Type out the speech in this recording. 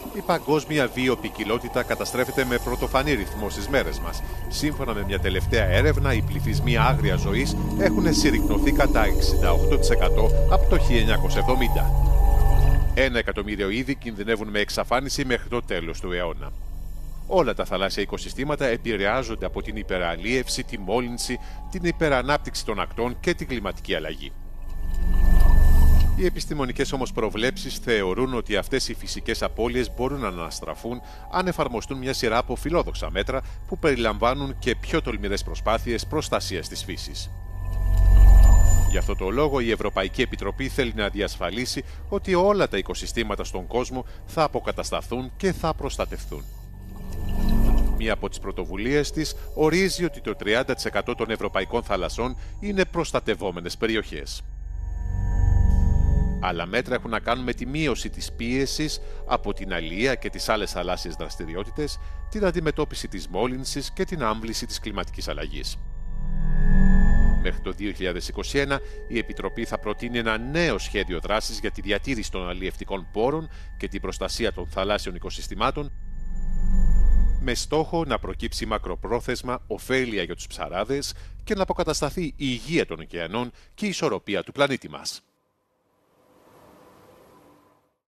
Η παγκόσμια βιοποικιλότητα καταστρέφεται με πρωτοφανή ρυθμό στις μέρες μας. Σύμφωνα με μια τελευταία έρευνα, οι πληθυσμοί άγριας ζωής έχουν συρρικνωθεί κατά 68% από το 1970. 1 εκατομμύριο είδη κινδυνεύουν με εξαφάνιση μέχρι το τέλος του αιώνα. Όλα τα θαλάσσια οικοσυστήματα επηρεάζονται από την υπεραλίευση, τη μόλυνση, την υπερανάπτυξη των ακτών και την κλιματική αλλαγή. Οι επιστημονικές όμως προβλέψεις θεωρούν ότι αυτές οι φυσικές απώλειες μπορούν να αναστραφούν αν εφαρμοστούν μια σειρά από φιλόδοξα μέτρα που περιλαμβάνουν και πιο τολμηρές προσπάθειες προστασίας της φύσης. Γι' αυτό το λόγο η Ευρωπαϊκή Επιτροπή θέλει να διασφαλίσει ότι όλα τα οικοσυστήματα στον κόσμο θα αποκατασταθούν και θα προστατευθούν. Μία από τις πρωτοβουλίες της ορίζει ότι το 30% των ευρωπαϊκών θαλασσών είναι προστατευόμενες περιοχές. Άλλα μέτρα έχουν να κάνουν με τη μείωση της πίεσης από την αλία και τις άλλες θαλάσσιες δραστηριότητες, την αντιμετώπιση της μόλυνσης και την άμβληση της κλιματικής αλλαγής. Μέχρι το 2021 η Επιτροπή θα προτείνει ένα νέο σχέδιο δράσης για τη διατήρηση των αλλιευτικών πόρων και την προστασία των θαλάσσιων οικοσυστημάτων, με στόχο να προκύψει μακροπρόθεσμα ωφέλεια για τους ψαράδες και να αποκατασταθεί η υγεία των ωκεανών και η ισορροπία του πλανήτη μας.